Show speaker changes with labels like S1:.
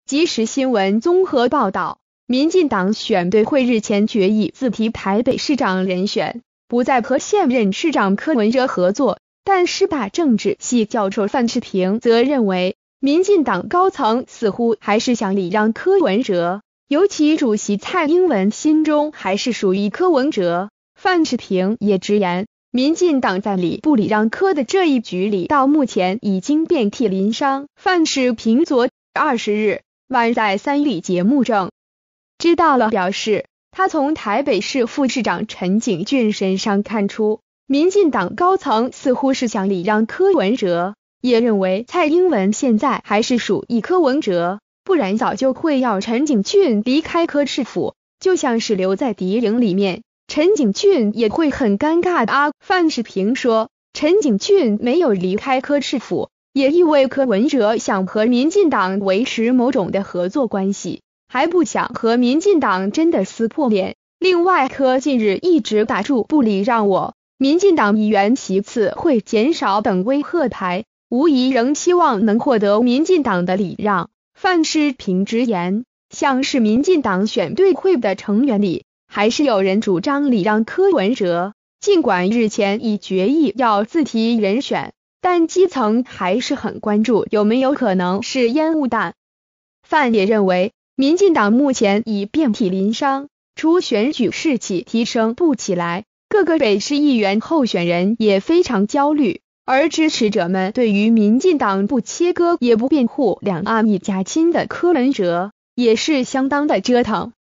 S1: 即时新闻综合报道，民进党选对会日前决议自提台北市长人选，不再和现任市长柯文哲合作。但师大政治系教授范世平则认为，民进党高层似乎还是想礼让柯文哲，尤其主席蔡英文心中还是属于柯文哲。范世平也直言，民进党在礼不礼让柯的这一局里，到目前已经遍体鳞伤。范世平昨20日晚在三立节目中知道了表示，他从台北市副市长陈景峻身上看出，民进党高层似乎是想礼让柯文哲，也认为蔡英文现在还是属于柯文哲，不然早就会要陈景峻离开柯市府，就像是留在敌营里面，陈景峻也会很尴尬啊。范世平说，陈景峻没有离开柯市府，也意味柯文哲想和民进党维持某种的合作关系，还不想和民进党真的撕破脸。另外，柯近日一直打住不礼让我，民进党议员席次会减少等威吓牌，无疑仍希望能获得民进党的礼让。范世平直言，像是民进党选对会的成员里，还是有人主张礼让柯文哲，尽管日前已决议要自提人选，但基层还是很关注有没有可能是烟雾弹。范也认为，民进党目前已遍体鳞伤，除选举士气提升不起来，各个北市议员候选人也非常焦虑，而支持者们对于民进党不切割也不辩护两岸一家亲的柯文哲，也是相当的折腾。